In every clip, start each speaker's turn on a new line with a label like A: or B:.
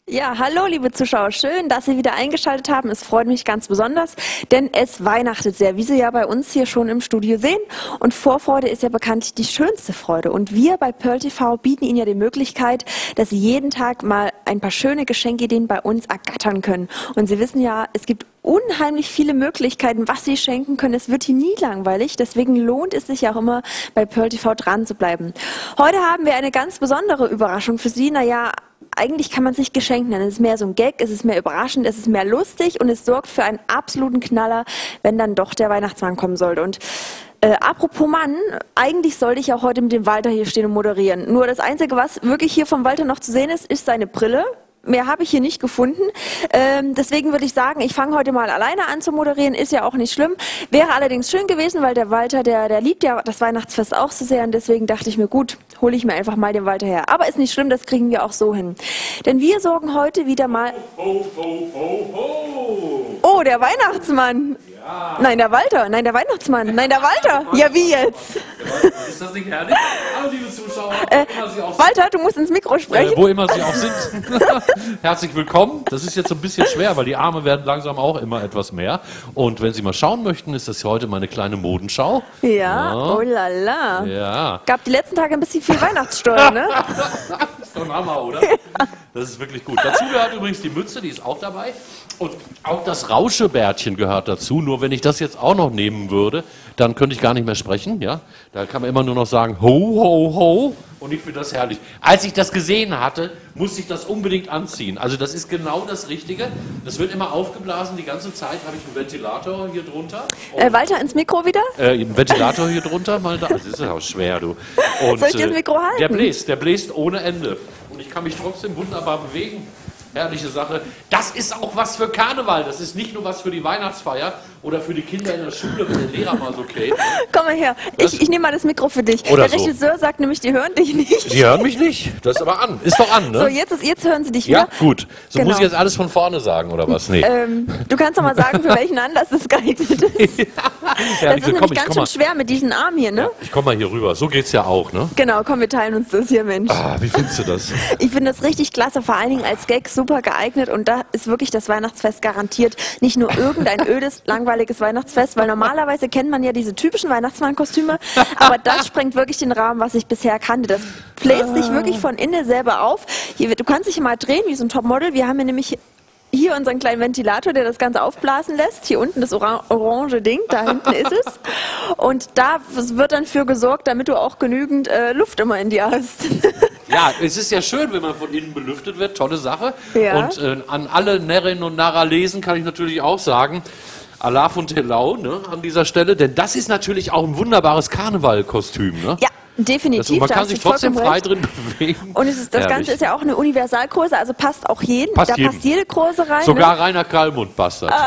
A: Ja, hallo liebe Zuschauer, schön, dass Sie wieder eingeschaltet haben. Es freut mich ganz besonders, denn es weihnachtet sehr, wie Sie ja bei uns hier schon im Studio sehen. Und Vorfreude ist ja bekanntlich die schönste Freude. Und wir bei Pearl TV bieten Ihnen ja die Möglichkeit, dass Sie jeden Tag mal ein paar schöne Geschenkideen bei uns ergattern können. Und Sie wissen ja, es gibt unheimlich viele Möglichkeiten, was Sie schenken können. Es wird hier nie langweilig, deswegen lohnt es sich ja auch immer, bei Pearl TV dran zu bleiben. Heute haben wir eine ganz besondere Überraschung für Sie. Naja, eigentlich kann man es nicht Geschenk nennen. Es ist mehr so ein Gag, es ist mehr überraschend, es ist mehr lustig und es sorgt für einen absoluten Knaller, wenn dann doch der Weihnachtsmann kommen sollte. Und apropos Mann, eigentlich sollte ich auch heute mit dem Walter hier stehen und moderieren. Nur das Einzige, was wirklich hier vom Walter noch zu sehen ist, ist seine Brille. Mehr habe ich hier nicht gefunden. Deswegen würde ich sagen, ich fange heute mal alleine an zu moderieren. Ist ja auch nicht schlimm. Wäre allerdings schön gewesen, weil der Walter, der liebt ja das Weihnachtsfest auch so sehr. Und deswegen dachte ich mir, gut, hole ich mir einfach mal den Walter her. Aber ist nicht schlimm, das kriegen wir auch so hin. Denn wir sorgen heute wieder mal...
B: Ho, ho, ho, ho.
A: Oh, der Weihnachtsmann.
B: Ja.
A: Nein, der Walter. Nein, der Weihnachtsmann. Nein, der Walter. Ja, wie jetzt?
B: Ist das nicht herrlich? Hallo, liebe Zuschauer.
A: Walter, du musst ins Mikro sprechen.
B: Wo immer Sie auch sind. Herzlich willkommen. Das ist jetzt so ein bisschen schwer, weil die Arme werden langsam auch immer etwas mehr. Und wenn Sie mal schauen möchten, ist das heute meine kleine Modenschau.
A: Ja, oh la la.
B: Ja.
A: Gab die letzten Tage ein bisschen viel Weihnachtssteuer, ne?
B: Das ist doch ein Hammer, oder? Das ist wirklich gut. Dazu gehört übrigens die Mütze, die ist auch dabei. Und auch das Rauschebärtchen gehört dazu. Nur wenn ich das jetzt auch noch nehmen würde, dann könnte ich gar nicht mehr sprechen. Ja? Da kann man immer nur noch sagen, ho, ho, ho. Und ich finde das herrlich. Als ich das gesehen hatte, musste ich das unbedingt anziehen. Also das ist genau das Richtige. Das wird immer aufgeblasen. Die ganze Zeit habe ich einen Ventilator hier drunter.
A: Walter, ins Mikro wieder?
B: Einen Ventilator hier drunter. Also das ist ja auch schwer, du. Und,
A: soll ich dir das Mikro halten?
B: Der bläst ohne Ende. Und ich kann mich trotzdem wunderbar bewegen. Herrliche Sache. Das ist auch was für Karneval. Das ist nicht nur was für die Weihnachtsfeier oder für die Kinder in der Schule, wenn der Lehrer mal so kräht.
A: Komm mal her. Ich nehme mal das Mikro für dich.
B: Oder
A: der Regisseur sagt nämlich, die hören dich nicht.
B: Die hören mich nicht. Das ist aber an. Ist doch an, ne?
A: So, jetzt hören sie dich wieder.
B: Ja, gut. So
A: Genau.
B: muss ich jetzt alles von vorne sagen, oder was? Nee.
A: Du kannst doch mal sagen, für welchen Anlass das geeignet ist. Das ist nämlich ganz schön schwer mit diesen Armen hier, ne?
B: Ja, ich komme mal hier rüber. So geht's ja auch, ne?
A: Genau, komm, wir teilen uns das hier, Mensch.
B: Ah, wie findest du das?
A: Ich finde das richtig klasse, vor allen Dingen als Gag super geeignet und da ist wirklich das Weihnachtsfest garantiert. Nicht nur irgendein ödes, langweiliges Weihnachtsfest, weil normalerweise kennt man ja diese typischen Weihnachtsmannkostüme, aber das sprengt wirklich den Rahmen, was ich bisher kannte. Das bläst sich wirklich von innen selber auf. Hier, du kannst dich mal drehen wie so ein Topmodel. Wir haben hier nämlich hier unseren kleinen Ventilator, der das Ganze aufblasen lässt. Hier unten das orange Ding, da hinten ist es. Und da wird dann für gesorgt, damit du auch genügend Luft immer in dir hast.
B: Ja, es ist ja schön, wenn man von innen belüftet wird. Tolle Sache.
A: Ja.
B: Und an alle Närrinnen und Narrer lesen kann ich natürlich auch sagen, Allah von Telau, ne, an dieser Stelle. Denn das ist natürlich auch ein wunderbares Karnevalkostüm, ne?
A: Ja. Definitiv.
B: Man kann sich trotzdem frei drin bewegen.
A: Und das Ganze ist ja auch eine Universalgröße, also passt auch jedem. Passt jede Größe rein.
B: Sogar ne? Rainer Kallmund passt das.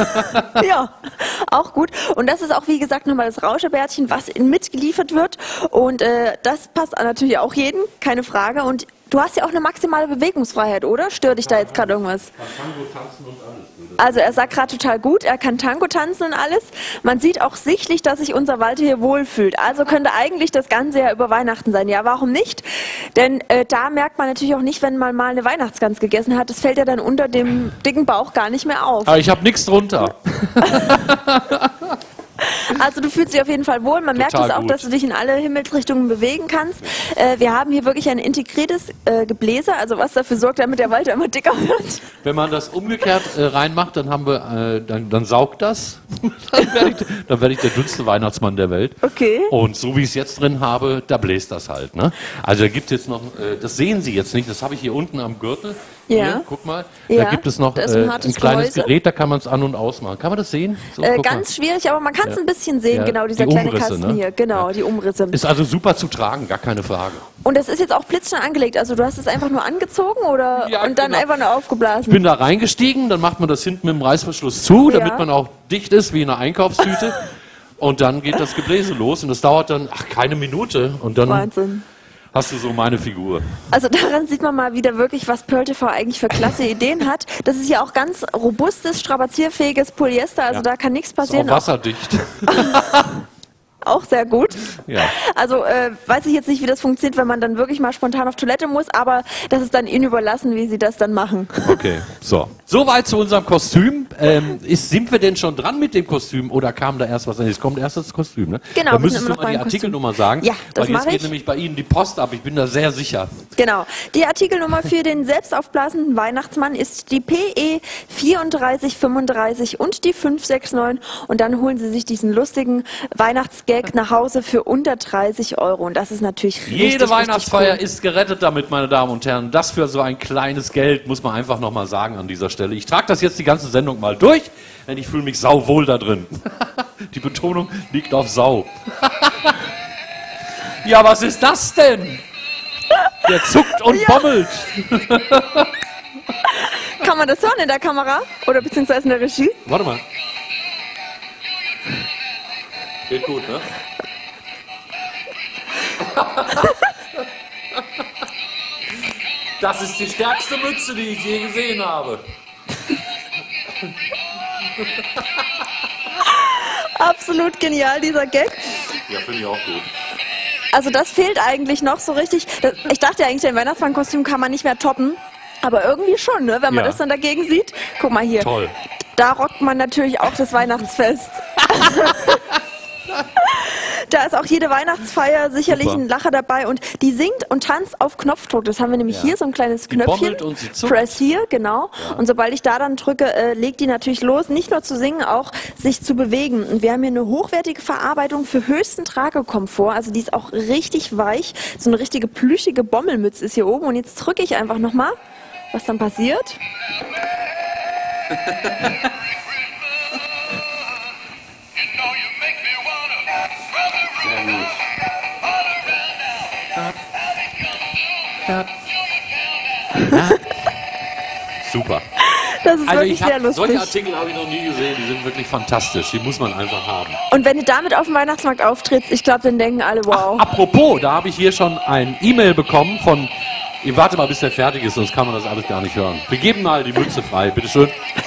A: Ja, auch gut. Und das ist auch, wie gesagt, nochmal das Rauschebärtchen, was mitgeliefert wird. Und das passt natürlich auch jedem, keine Frage. Und du hast ja auch eine maximale Bewegungsfreiheit, oder? Stört dich da jetzt gerade irgendwas?
B: Tango tanzen und alles.
A: Also er sagt gerade total gut, er kann Tango tanzen und alles. Man sieht auch sichtlich, dass sich unser Walter hier wohlfühlt. Also könnte eigentlich das Ganze ja über Weihnachten sein. Ja, warum nicht? Denn da merkt man natürlich auch nicht, wenn man mal eine Weihnachtsgans gegessen hat. Das fällt ja dann unter dem dicken Bauch gar nicht mehr auf.
B: Aber ich habe nichts drunter.
A: Also du fühlst dich auf jeden Fall wohl. Man merkt es auch, dass du dich in alle Himmelsrichtungen bewegen kannst. Wir haben hier wirklich ein integriertes Gebläse, also was dafür sorgt, damit der Walter immer dicker wird.
B: Wenn man das umgekehrt reinmacht, dann haben wir, dann saugt das. Dann werde ich der dünnste Weihnachtsmann der Welt.
A: Okay.
B: Und so wie ich es jetzt drin habe, da bläst das halt. Ne? Also da gibt es jetzt noch, das sehen Sie jetzt nicht, das habe ich hier unten am Gürtel.
A: Ja.
B: Hier, guck mal,
A: ja.
B: Da gibt es noch
A: ein
B: kleines Gerät, da kann man es an- und ausmachen. Kann man das sehen? So,
A: ganz schwierig, aber man kann es ein bisschen sehen,
B: ja,
A: genau, dieser kleine Kasten hier. Genau, die Umrisse.
B: Ist also super zu tragen, gar keine Frage.
A: Und das ist jetzt auch blitzschnell angelegt, also du hast es einfach nur angezogen oder
B: ja,
A: und dann einfach nur aufgeblasen?
B: Ich bin da reingestiegen, dann macht man das hinten mit dem Reißverschluss zu, damit man auch dicht ist wie in einer Einkaufstüte. Und dann geht das Gebläse los und das dauert dann, keine Minute. Und dann
A: Wahnsinn.
B: Hast du so meine Figur.
A: Also daran sieht man mal wieder wirklich, was Pearl TV eigentlich für klasse Ideen hat. Das ist ja auch ganz robustes, strapazierfähiges Polyester, also da kann nichts passieren.
B: Ist auch wasserdicht.
A: Auch sehr gut.
B: Ja.
A: Also weiß ich jetzt nicht, wie das funktioniert, wenn man dann wirklich mal spontan auf Toilette muss, aber das ist dann Ihnen überlassen, wie Sie das dann machen.
B: Okay, so. Soweit zu unserem Kostüm. Sind wir denn schon dran mit dem Kostüm oder kam da erst was? Es kommt erst das Kostüm, ne?
A: Genau.
B: Da müsstest du mal die Artikelnummer sagen.
A: Ja, das
B: weil jetzt
A: mache ich.
B: geht nämlich bei Ihnen die Post ab. Ich bin da sehr sicher.
A: Genau. Die Artikelnummer für den selbstaufblasenden Weihnachtsmann ist die PE 3435 und die 569 und dann holen Sie sich diesen lustigen Weihnachtsgag nach Hause für unter 30 €. Und das ist natürlich
B: Jede Weihnachtsfeier
A: richtig cool.
B: ist gerettet damit, meine Damen und Herren. Das für so ein kleines Geld, muss man einfach nochmal sagen an dieser Stelle. Ich trage das jetzt die ganze Sendung mal durch, denn ich fühle mich sauwohl da drin. Die Betonung liegt auf Sau. Ja, was ist das denn? Der zuckt und bommelt.
A: Kann man das hören in der Kamera oder beziehungsweise in der Regie?
B: Warte mal. Geht gut, ne? Das ist die stärkste Mütze, die ich je gesehen habe.
A: Absolut genial, dieser Gag.
B: Ja, finde ich auch gut.
A: Also das fehlt eigentlich noch so richtig. Ich dachte ja eigentlich, den Weihnachtsmannkostüm kann man nicht mehr toppen. Aber irgendwie schon, ne? Wenn man
B: Ja.
A: das dann dagegen sieht. Guck mal hier.
B: Toll.
A: Da rockt man natürlich auch das Weihnachtsfest. Da ist auch jede Weihnachtsfeier sicherlich
B: Super.
A: ein Lacher dabei und die singt und tanzt auf Knopfdruck. Das haben wir nämlich
B: Ja.
A: hier, so ein kleines
B: Die
A: Knöpfchen.
B: bommelt und sie zuckt.
A: Press hier, genau.
B: Ja.
A: Und sobald ich da dann drücke, legt die natürlich los, nicht nur zu singen, auch sich zu bewegen. Und wir haben hier eine hochwertige Verarbeitung für höchsten Tragekomfort. Also die ist auch richtig weich. So eine richtige plüschige Bommelmütze ist hier oben. Und jetzt drücke ich einfach nochmal, was dann passiert.
B: Sehr gut. Super.
A: Das ist
B: Also
A: wirklich sehr lustig.
B: solche Artikel habe ich noch nie gesehen, die sind wirklich fantastisch, die muss man einfach haben.
A: Und wenn du damit auf dem Weihnachtsmarkt auftrittst, ich glaube, dann denken alle, wow.
B: Apropos, da habe ich hier schon ein E-Mail bekommen von, ich warte mal bis der fertig ist, sonst kann man das alles gar nicht hören. Wir geben mal die Mütze frei, bitteschön.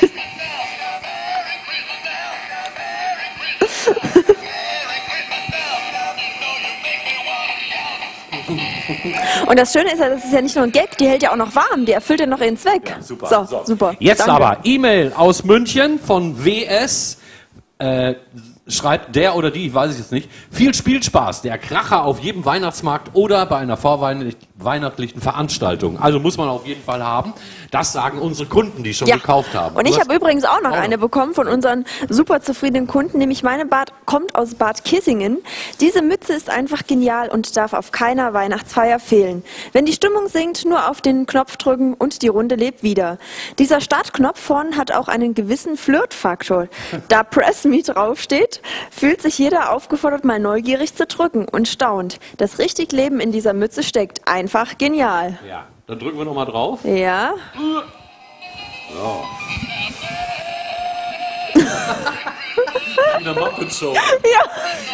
A: Und das Schöne ist ja, das ist ja nicht nur ein Gag, die hält ja auch noch warm, die erfüllt ja noch ihren Zweck.
B: Ja, super.
A: So, super.
B: Jetzt
A: Danke.
B: aber E-Mail aus München von WS. Schreibt der oder die, ich weiß es jetzt nicht. Viel Spielspaß, der Kracher auf jedem Weihnachtsmarkt oder bei einer vorweihnachtlichen Veranstaltung. Also muss man auf jeden Fall haben. Das sagen unsere Kunden, die schon gekauft haben.
A: Und ich habe übrigens auch noch eine bekommen von unseren super zufriedenen Kunden, nämlich meine Bad kommt aus Bad Kissingen. Diese Mütze ist einfach genial und darf auf keiner Weihnachtsfeier fehlen. Wenn die Stimmung sinkt, nur auf den Knopf drücken und die Runde lebt wieder. Dieser Startknopf vorn hat auch einen gewissen Flirtfaktor. Da Press Me draufsteht, fühlt sich jeder aufgefordert, mal neugierig zu drücken und staunt. Das richtig Leben in dieser Mütze steckt. Einfach genial.
B: Ja, dann drücken wir nochmal drauf.
A: Ja.
B: So. In der Muppet Show.
A: Ja.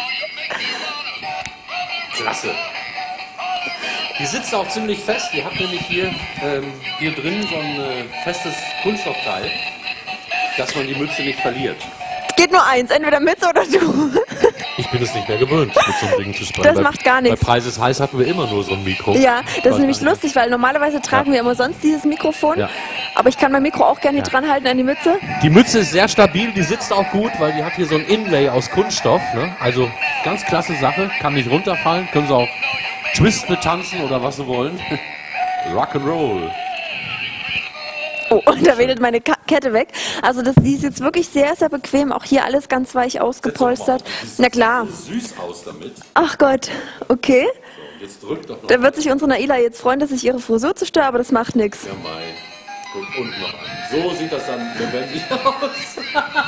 B: Klasse. Die sitzt auch ziemlich fest. Die hat nämlich hier drin so ein festes Kunststoffteil, dass man die Mütze nicht verliert.
A: Geht nur eins, entweder Mütze oder du.
B: Ich bin es nicht mehr gewöhnt, mit so einem Ding zu sprechen.
A: Das macht gar nichts.
B: Bei Preis ist heiß hatten wir immer nur so ein Mikro.
A: Ja, das ist
B: Weiß
A: nämlich
B: gar nicht.
A: lustig, weil normalerweise tragen wir immer sonst dieses Mikrofon.
B: Ja.
A: Aber ich kann mein Mikro auch gerne hier dran halten an die Mütze.
B: Die Mütze ist sehr stabil, die sitzt auch gut, weil die hat hier so ein Inlay aus Kunststoff. Ne? Also ganz klasse Sache, kann nicht runterfallen. Können Sie auch Twist mit tanzen oder was Sie wollen. Rock'n'Roll.
A: Oh, und da wedelt meine Kette weg. Also die ist jetzt wirklich sehr, sehr bequem. Auch hier alles ganz weich ausgepolstert. Na klar.
B: Süß aus damit.
A: Ach Gott, okay.
B: So, jetzt drückt doch noch.
A: Da wird sich unsere Naila jetzt freuen, dass ich ihre Frisur zerstöre, aber das macht nichts.
B: Ja, mei. Guck unten noch an. So sieht das dann lebendig aus.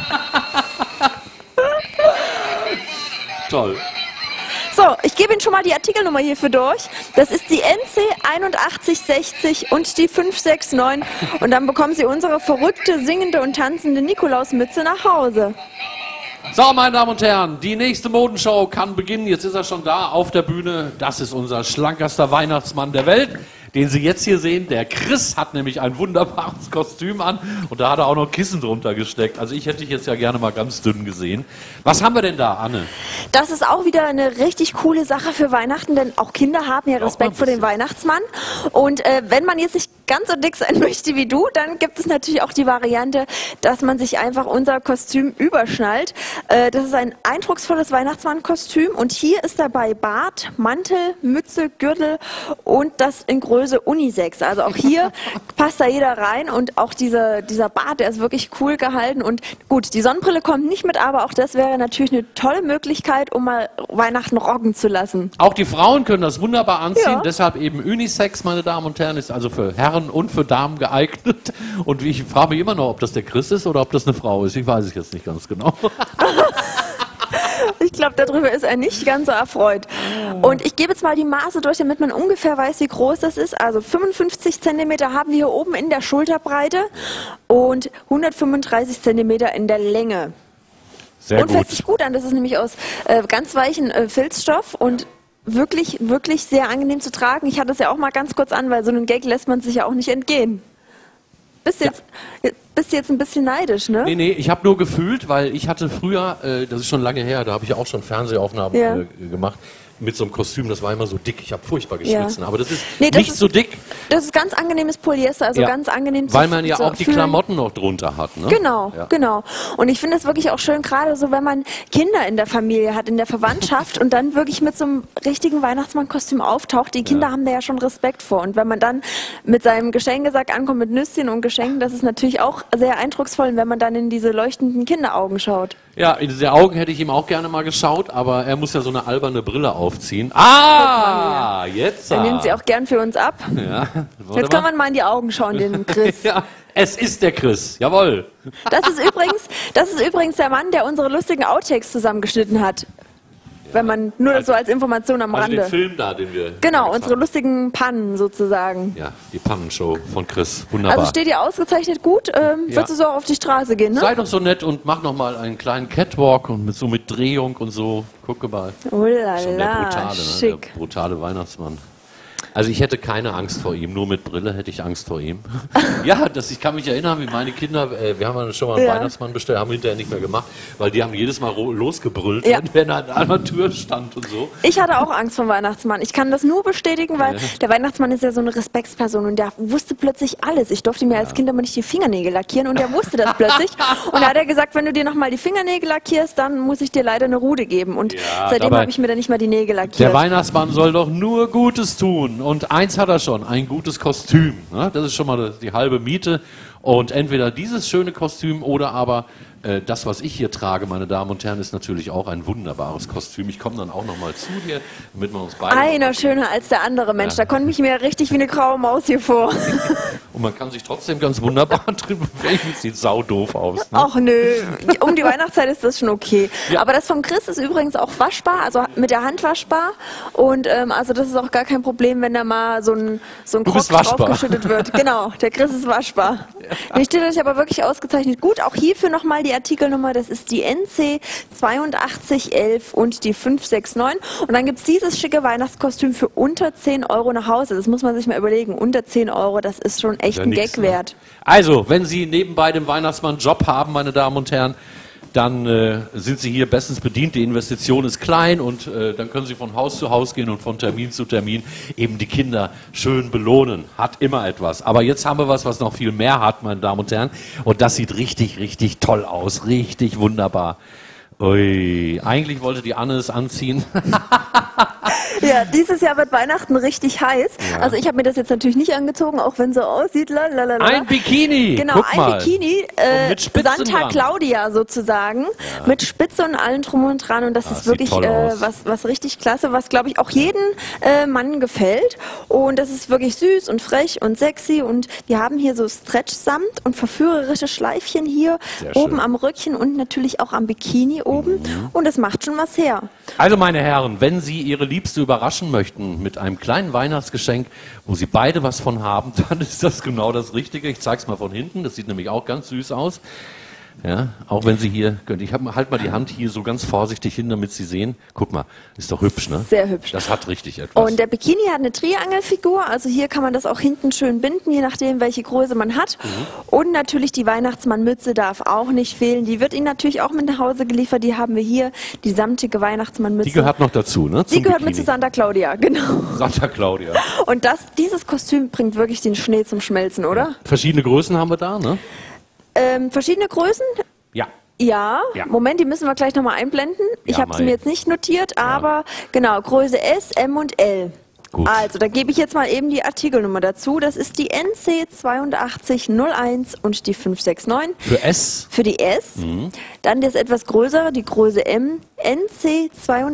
B: Toll.
A: So, ich gebe Ihnen schon mal die Artikelnummer hierfür durch. Das ist die NC 8160 und die 569. Und dann bekommen Sie unsere verrückte, singende und tanzende Nikolausmütze nach Hause.
B: So, meine Damen und Herren, die nächste Modenshow kann beginnen. Jetzt ist er schon da auf der Bühne. Das ist unser schlankerster Weihnachtsmann der Welt. den Sie jetzt hier sehen. Der Chris hat nämlich ein wunderbares Kostüm an und da hat er auch noch Kissen drunter gesteckt. Also ich hätte dich jetzt ja gerne mal ganz dünn gesehen. Was haben wir denn da, Anne?
A: Das ist auch wieder eine richtig coole Sache für Weihnachten, denn auch Kinder haben ja Respekt vor dem Weihnachtsmann. Und wenn man jetzt nicht ganz so dick sein möchte wie du, dann gibt es natürlich auch die Variante, dass man sich einfach unser Kostüm überschnallt. Das ist ein eindrucksvolles Weihnachtsmannkostüm und hier ist dabei Bart, Mantel, Mütze, Gürtel und das in Größe Unisex. Also auch hier passt da jeder rein und auch dieser Bart, der ist wirklich cool gehalten. Und gut, die Sonnenbrille kommt nicht mit, aber auch das wäre natürlich eine tolle Möglichkeit, um mal Weihnachten rocken zu lassen.
B: Auch die Frauen können das wunderbar anziehen,
A: Ja.
B: deshalb eben Unisex, meine Damen und Herren, ist also für Herren und für Damen geeignet. Und ich frage mich immer noch, ob das der Chris ist oder ob das eine Frau ist. Ich weiß es jetzt nicht ganz genau.
A: Ich glaube, darüber ist er nicht ganz so erfreut. Und ich gebe jetzt mal die Maße durch, damit man ungefähr weiß, wie groß das ist. Also 55 cm haben wir hier oben in der Schulterbreite und 135 cm in der Länge.
B: Sehr
A: Und fällt sich gut an, das ist nämlich aus ganz weichen Filzstoff und wirklich, wirklich sehr angenehm zu tragen. Ich hatte es ja auch mal ganz kurz an, weil so einen Gag lässt man sich ja auch nicht entgehen. Bist du jetzt ein bisschen neidisch, ne?
B: Nee, ich habe nur gefühlt, weil ich hatte früher, das ist schon lange her, da habe ich auch schon Fernsehaufnahmen gemacht, mit so einem Kostüm, das war immer so dick. Ich habe furchtbar geschwitzt, aber das ist nicht so dick.
A: Das ist ganz angenehmes Polyester, also ganz angenehm zu
B: Weil man ja auch die
A: fühlen.
B: Klamotten noch drunter hat, ne?
A: Genau, genau. Und ich finde es wirklich auch schön, gerade so, wenn man Kinder in der Familie hat, in der Verwandtschaft und dann wirklich mit so einem richtigen Weihnachtsmannkostüm auftaucht. Die Kinder haben da ja schon Respekt vor. Und wenn man dann mit seinem Geschenkesack ankommt mit Nüsschen und Geschenken, das ist natürlich auch sehr eindrucksvoll, wenn man dann in diese leuchtenden Kinderaugen schaut.
B: Ja, in diese Augen hätte ich ihm auch gerne mal geschaut, aber er muss ja so eine alberne Brille aufziehen. Ah, jetzt.
A: Er nimmt sie auch gern für uns ab.
B: Ja,
A: Jetzt kann man mal in die Augen schauen, den Chris.
B: Ja, es ist der Chris, jawohl.
A: Das ist übrigens der Mann, der unsere lustigen Outtakes zusammengeschnitten hat. Wenn man nur so als Information am
B: Also
A: Rande.
B: den Film da, den wir...
A: Genau, unsere lustigen Pannen sozusagen.
B: Ja, die Pannenshow von Chris, wunderbar.
A: Also steht ihr ausgezeichnet gut. Würdest du so auf die Straße gehen, ne?
B: Sei doch so nett und mach noch mal einen kleinen Catwalk und mit Drehung und so. Gucke mal.
A: Oh la
B: Schon der
A: la,
B: brutale, ne?
A: schick.
B: Der brutale Weihnachtsmann. Also ich hätte keine Angst vor ihm, nur mit Brille hätte ich Angst vor ihm. Ja, ich kann mich erinnern, wie meine Kinder, wir haben schon mal einen Weihnachtsmann bestellt, haben hinterher nicht mehr gemacht, weil die haben jedes Mal losgebrüllt, wenn er an der Tür stand und so.
A: Ich hatte auch Angst vor dem Weihnachtsmann. Ich kann das nur bestätigen, weil der Weihnachtsmann ist ja so eine Respektsperson und der wusste plötzlich alles. Ich durfte mir als Kind aber nicht die Fingernägel lackieren und der wusste das plötzlich. Und da hat er gesagt, wenn du dir nochmal die Fingernägel lackierst, dann muss ich dir leider eine Rude geben. Und seitdem habe ich mir dann nicht mal die Nägel lackiert.
B: Der Weihnachtsmann soll doch nur Gutes tun. Und eins hat er schon, ein gutes Kostüm. Ne? Das ist schon mal die halbe Miete. Und entweder dieses schöne Kostüm oder aber das, was ich hier trage, meine Damen und Herren, ist natürlich auch ein wunderbares Kostüm. Ich komme dann auch noch mal zu dir, damit wir uns beide...
A: Einer schöner als der andere, Mensch. Da konnte ich mir richtig wie eine graue Maus hier vor.
B: Und man kann sich trotzdem ganz wunderbar drin bewegen. Sieht saudoof aus. Ne?
A: Ach nö, um die Weihnachtszeit ist das schon okay. Ja. Aber das vom Chris ist übrigens auch waschbar, also mit der Hand waschbar. Und also das ist auch gar kein Problem, wenn da mal so ein Krog draufgeschüttet wird. Genau, der Chris ist waschbar. Ja. Hier steht euch aber wirklich ausgezeichnet gut. Auch hierfür nochmal die Artikelnummer, das ist die NC 8211 und die 569. Und dann gibt es dieses schicke Weihnachtskostüm für unter 10 € nach Hause. Das muss man sich mal überlegen. Unter 10 €, das ist schon echt ein Gag wert.
B: Also, wenn Sie nebenbei dem Weihnachtsmann Job haben, meine Damen und Herren, dann sind Sie hier bestens bedient. Die Investition ist klein und dann können Sie von Haus zu Haus gehen und von Termin zu Termin eben die Kinder schön belohnen. Hat immer etwas. Aber jetzt haben wir was noch viel mehr hat, meine Damen und Herren. Und das sieht richtig, richtig toll aus. Richtig wunderbar. Ui, eigentlich wollte die Anne es anziehen.
A: Ja, dieses Jahr wird Weihnachten richtig heiß. Ja. Also ich habe mir das jetzt natürlich nicht angezogen, auch wenn es so aussieht. Lalalala.
B: Ein Bikini!
A: Genau,
B: guck mal.
A: Ein Bikini, Santa Claudia sozusagen, mit Spitze und allem drum und dran. Und das ist wirklich was richtig klasse, was glaube ich auch jeden Mann gefällt. Und das ist wirklich süß und frech und sexy. Und wir haben hier so Stretch-Samt und verführerische Schleifchen hier oben am Röckchen und natürlich auch am Bikini oben. Und das macht schon was her.
B: Also meine Herren, wenn Sie Ihre Liebste überraschen möchten mit einem kleinen Weihnachtsgeschenk, wo Sie beide was von haben, dann ist das genau das Richtige. Ich zeige es mal von hinten, das sieht nämlich auch ganz süß aus. Ja, auch wenn Sie hier, ich halt mal die Hand hier so ganz vorsichtig hin, damit Sie sehen. Guck mal, ist doch hübsch, ne?
A: Sehr hübsch.
B: Das hat richtig etwas.
A: Und der Bikini hat eine Triangelfigur, also hier kann man das auch hinten schön binden, je nachdem, welche Größe man hat. Und natürlich die Weihnachtsmannmütze darf auch nicht fehlen. Die wird Ihnen natürlich auch mit nach Hause geliefert. Die haben wir hier, die samtige Weihnachtsmannmütze.
B: Die gehört noch dazu, ne?
A: Die gehört mit zu Santa Claudia, genau.
B: Santa Claudia.
A: Und dieses Kostüm bringt wirklich den Schnee zum Schmelzen, oder?
B: Verschiedene Größen haben wir da, ne?
A: Verschiedene Größen?
B: Ja.
A: Ja, Moment, die müssen wir gleich nochmal einblenden. Ich habe sie mir jetzt nicht notiert, aber genau, Größe S, M und L.
B: Gut.
A: Also, da gebe ich jetzt mal eben die Artikelnummer dazu. Das ist die NC 8201 und die 569.
B: Für S?
A: Für die S. Dann das etwas größere, die Größe M, NC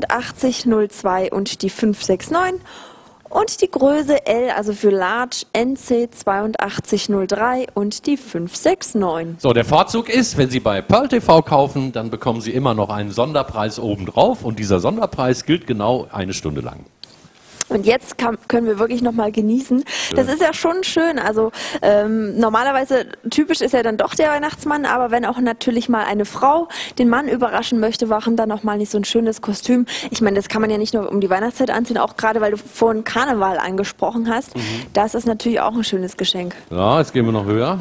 A: 8202 und die 569. Und die Größe L, also für Large, NC 8203 und die 569.
B: So, der Vorzug ist, wenn Sie bei Pearl TV kaufen, dann bekommen Sie immer noch einen Sonderpreis obendrauf und dieser Sonderpreis gilt genau eine Stunde lang.
A: Und jetzt können wir wirklich nochmal genießen. Das ist ja schon schön. Also normalerweise, typisch ist ja dann doch der Weihnachtsmann, aber wenn auch natürlich mal eine Frau den Mann überraschen möchte, warum dann nochmal nicht so ein schönes Kostüm? Ich meine, das kann man ja nicht nur um die Weihnachtszeit anziehen, auch gerade weil du vorhin Karneval angesprochen hast. Da ist das natürlich auch ein schönes Geschenk.
B: Ja, jetzt gehen wir noch höher.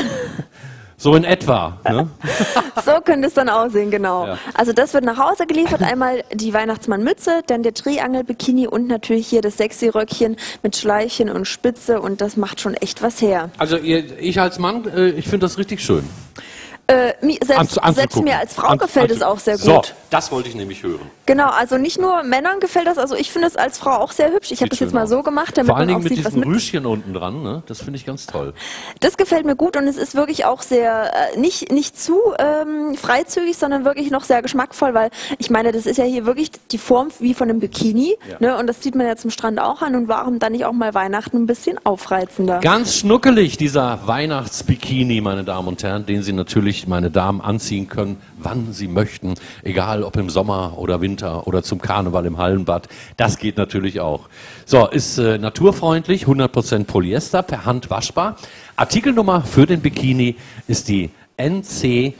B: So in etwa, ne?
A: So könnte es dann aussehen, genau.
B: Ja.
A: Also das wird nach Hause geliefert. Einmal die Weihnachtsmannmütze, dann der Triangel-Bikini und natürlich hier das sexy Röckchen mit Schleifchen und Spitze und das macht schon echt was her.
B: Also ich als Mann, ich finde das richtig schön.
A: Selbst mir als Frau gefällt es auch sehr gut.
B: So, das wollte ich nämlich hören.
A: Genau, also nicht nur Männern gefällt das, also ich finde es als Frau auch sehr hübsch. Ich habe das jetzt mal so gemacht, damit
B: vor allen
A: man auch
B: Dingen
A: sieht,
B: mit
A: was
B: diesem
A: mit.
B: Rüschen unten dran, ne? Das finde ich ganz toll.
A: Das gefällt mir gut und es ist wirklich auch sehr, nicht zu freizügig, sondern wirklich noch sehr geschmackvoll, weil ich meine, das ist ja hier wirklich die Form wie von einem Bikini, ne? Und das zieht man ja zum Strand auch an und warum dann nicht auch mal Weihnachten ein bisschen aufreizender?
B: Ganz schnuckelig, dieser Weihnachtsbikini, meine Damen und Herren, den Sie natürlich, meine Damen, anziehen können, wann Sie möchten, egal ob im Sommer oder Winter oder zum Karneval im Hallenbad, das geht natürlich auch. So, ist naturfreundlich, 100% Polyester, per Hand waschbar. Artikelnummer für den Bikini ist die NC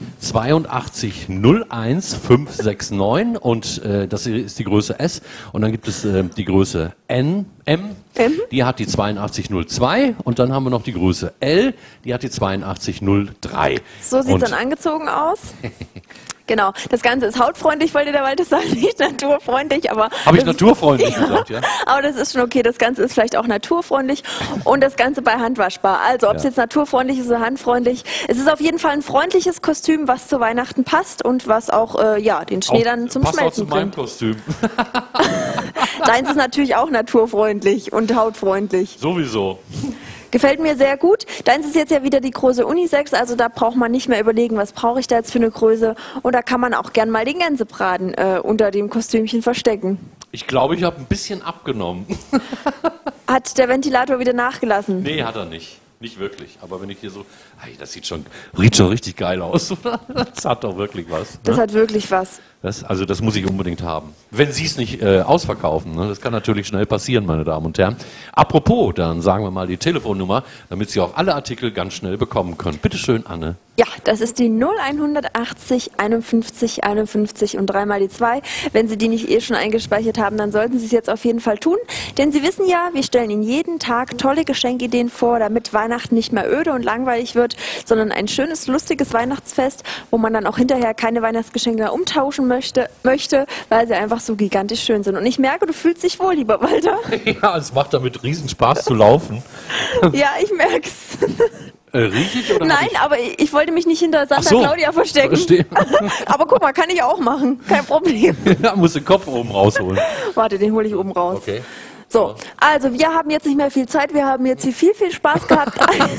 B: 8201569 und das ist die Größe S und dann gibt es die Größe M, die hat die 8202 und dann haben wir noch die Größe L, die hat die 8203.
A: So sieht es dann angezogen aus. Genau, das Ganze ist hautfreundlich, wollte der Walter sagen, nicht naturfreundlich, aber...
B: Habe ich naturfreundlich gesagt, ja?
A: Aber das ist schon okay, das Ganze ist vielleicht auch naturfreundlich und das Ganze bei Hand waschbar. Also, ob es jetzt naturfreundlich ist oder handfreundlich, es ist auf jeden Fall ein freundliches Kostüm, was zu Weihnachten passt und was auch, den Schnee dann zum Schmelzen bringt.
B: Passt auch zu meinem Kostüm.
A: Deins ist natürlich auch naturfreundlich und hautfreundlich.
B: Sowieso.
A: Gefällt mir sehr gut. Deins ist jetzt ja wieder die Größe Unisex, also da braucht man nicht mehr überlegen, was brauche ich da jetzt für eine Größe. Und da kann man auch gern mal den Gänsebraten unter dem Kostümchen verstecken.
B: Ich glaube, ich habe ein bisschen abgenommen.
A: Hat der Ventilator wieder nachgelassen?
B: Nee, hat er nicht. Nicht wirklich. Aber wenn ich hier so... Das riecht schon richtig geil aus. Das hat doch wirklich was. Ne?
A: Das hat wirklich was.
B: Das muss ich unbedingt haben. Wenn Sie es nicht ausverkaufen. Ne? Das kann natürlich schnell passieren, meine Damen und Herren. Apropos, dann sagen wir mal die Telefonnummer, damit Sie auch alle Artikel ganz schnell bekommen können. Bitte schön, Anne.
A: Ja, das ist die 0180 51 51 und dreimal die 2. Wenn Sie die nicht schon eingespeichert haben, dann sollten Sie es jetzt auf jeden Fall tun. Denn Sie wissen ja, wir stellen Ihnen jeden Tag tolle Geschenkideen vor, damit Weihnachten nicht mehr öde und langweilig wird, sondern ein schönes, lustiges Weihnachtsfest, wo man dann auch hinterher keine Weihnachtsgeschenke mehr umtauschen möchte, weil sie einfach so gigantisch schön sind. Und ich merke, du fühlst dich wohl, lieber Walter.
B: Ja, es macht damit riesen Spaß zu laufen.
A: Ja, ich merk's.
B: Riech ich oder
A: Nein, aber ich wollte mich nicht hinter Santa Claudia verstecken. Aber guck mal, kann ich auch machen. Kein Problem.
B: Ja, muss den Kopf oben rausholen.
A: Warte, den hole ich oben raus.
B: Okay.
A: So, also wir haben jetzt nicht mehr viel Zeit. Wir haben jetzt hier viel Spaß gehabt.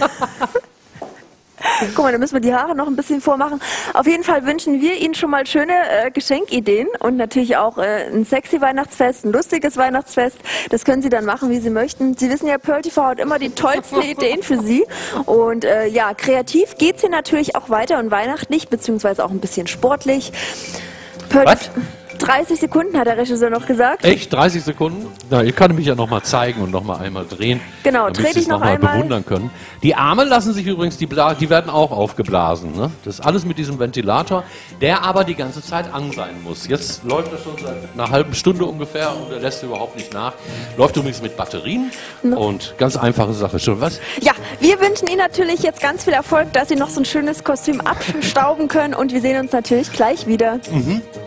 A: Guck mal, da müssen wir die Haare noch ein bisschen vormachen. Auf jeden Fall wünschen wir Ihnen schon mal schöne Geschenkideen und natürlich auch ein sexy Weihnachtsfest, ein lustiges Weihnachtsfest. Das können Sie dann machen, wie Sie möchten. Sie wissen ja, Pearl TV hat immer die tollsten Ideen für Sie. Und kreativ geht es hier natürlich auch weiter und weihnachtlich, beziehungsweise auch ein bisschen sportlich.
B: Was?
A: 30 Sekunden hat der Regisseur noch gesagt.
B: Echt? 30 Sekunden? Na, ihr könnt mich ja noch mal zeigen und noch mal einmal drehen.
A: Genau,
B: damit
A: dreh
B: Sie
A: dich
B: es
A: noch
B: mal
A: einmal.
B: bewundern können. Die Arme lassen sich übrigens, die werden auch aufgeblasen. Ne? Das ist alles mit diesem Ventilator, der aber die ganze Zeit an sein muss. Jetzt läuft er schon seit einer halben Stunde ungefähr und er lässt überhaupt nicht nach. Läuft übrigens mit Batterien und ganz einfache Sache. Schon was?
A: Ja, wir wünschen Ihnen natürlich jetzt ganz viel Erfolg, dass Sie noch so ein schönes Kostüm abstauben können und wir sehen uns natürlich gleich wieder.
B: Mhm.